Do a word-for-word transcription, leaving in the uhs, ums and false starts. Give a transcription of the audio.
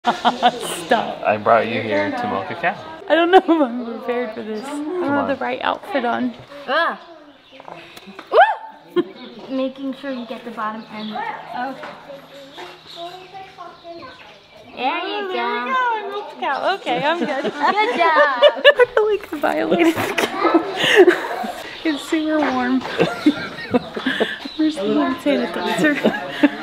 Stop. I brought you here to milk a cow. I don't know if I'm prepared for this. I don't have the right outfit on. Ah. Making sure you get the bottom end. Oh. There you Oh, go. there we go. I milked the cow. Okay, I'm good. Good job. I feel like I violated the cow. It's super warm. Where's the hand sanitizer?